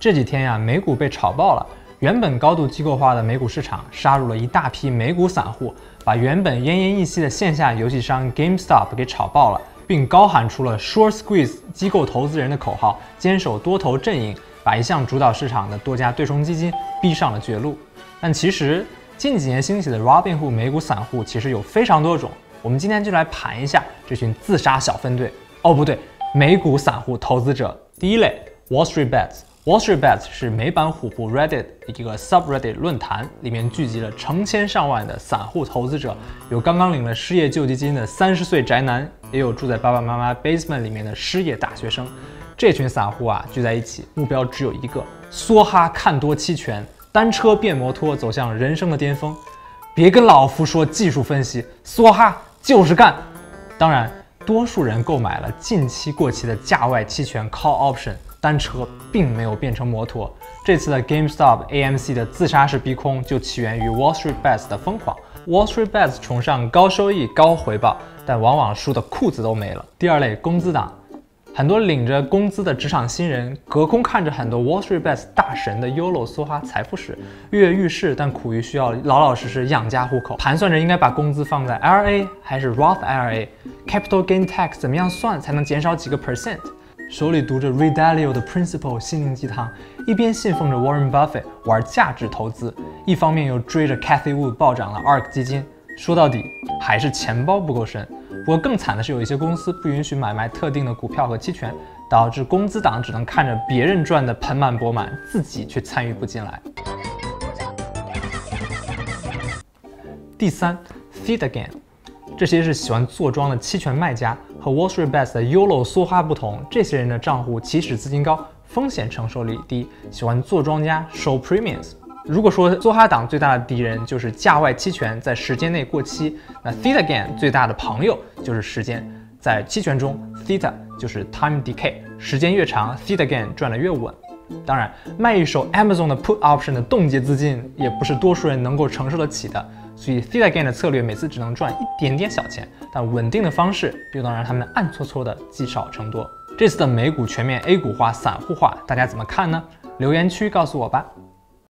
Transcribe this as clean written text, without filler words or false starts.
这几天呀，美股被炒爆了。原本高度机构化的美股市场杀入了一大批美股散户，把原本奄奄一息的线下游戏商 GameStop 给炒爆了，并高喊出了 Short Squeeze 机构投资人的口号，坚守多头阵营，把一向主导市场的多家对冲基金逼上了绝路。但其实近几年兴起的 Robinhood 美股散户其实有非常多种，我们今天就来盘一下这群自杀小分队。哦，不对，美股散户投资者。第一类 Wall Street Bets。Wall Street Bets 是美版虎扑 Reddit 一个 subreddit 论坛，里面聚集了成千上万的散户投资者，有刚刚领了失业救济金的30岁宅男，也有住在爸爸妈妈 basement 里面的失业大学生。这群散户啊聚在一起，目标只有一个：梭哈看多期权，单车变摩托，走向人生的巅峰。别跟老夫说技术分析，梭哈就是干。当然，多数人购买了近期过期的价外期权 call option。单车并没有变成摩托。这次的 GameStop AMC 的自杀式逼空就起源于 Wall Street Bets 的疯狂。Wall Street Bets 崇尚高收益、高回报，但往往输的裤子都没了。第二类，工资党。很多领着工资的职场新人，隔空看着很多 Wall Street Bets 大神的 YOLO 梭哈财富史，跃跃欲试，但苦于需要老老实实养家糊口，盘算着应该把工资放在 IRA 还是 Roth IRA，Capital Gain Tax 怎么样算才能减少几个 percent。手里读着 Ray Dalio 的 Principle 心灵鸡汤，一边信奉着 Warren Buffett 玩价值投资，一方面又追着 Cathie Wood 暴涨了 ARK 基金。说到底还是钱包不够深。不过更惨的是，有一些公司不允许买卖特定的股票和期权，导致工资党只能看着别人赚得盆满钵满，自己却参与不进来。第三 ，Feed Again。这些是喜欢坐庄的期权卖家，和 Wall Street Bets 的 YOLO 梭哈不同，这些人的账户起始资金高，风险承受力低，喜欢做庄家收 premiums。如果说梭哈党最大的敌人就是价外期权在时间内过期，那 Theta Gain 最大的朋友就是时间。在期权中 ，Theta 就是 time decay， 时间越长 ，Theta Gain 赚得越稳。当然，卖一手 Amazon 的 put option 的冻结资金也不是多数人能够承受得起的。所以 Theta Gain 的策略每次只能赚一点点小钱，但稳定的方式又能让他们暗搓搓的积少成多。这次的美股全面 A 股化、散户化，大家怎么看呢？留言区告诉我吧。